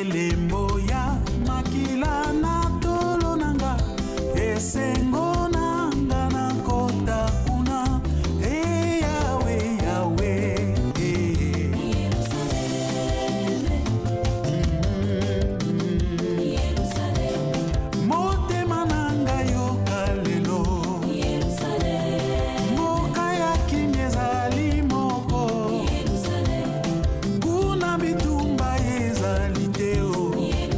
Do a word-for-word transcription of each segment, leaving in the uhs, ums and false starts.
elembo ya makila na tolo nanga esengo nanga na kota kuna e yawe yawe motema nanga yo kalelo moka ya kimyezali moko kuna bitumba ezali teo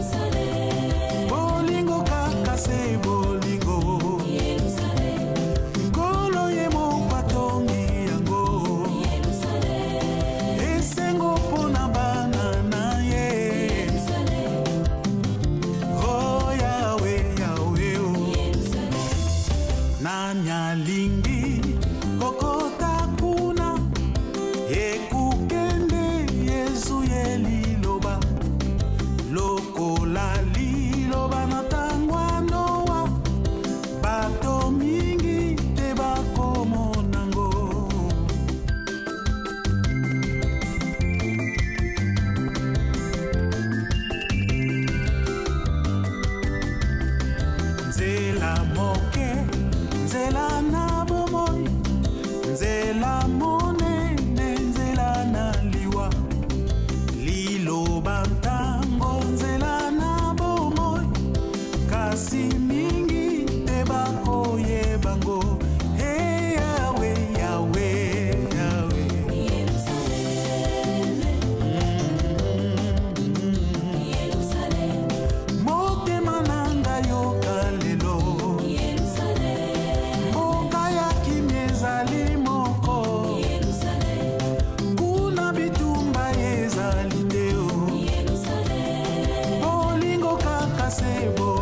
bolingo kaka se bolingo nkolo ye mokwatongi yango esengo mpona bana na ye o yawe yawe nani alingi kokota kuna ekukende yesu ye liloba lokola liloba na tangwa noa bato mingi te bakomonango nzela moke nzela na bomoi nzela monene nzela na liwa liloba ntango nzela na bomoi kasi mingi te bakoyebango e yawe yawe yawe motema nanga yo kalelo mboka ya kimyezali moko kuna bitumba ezali teo bolingo kaka se bo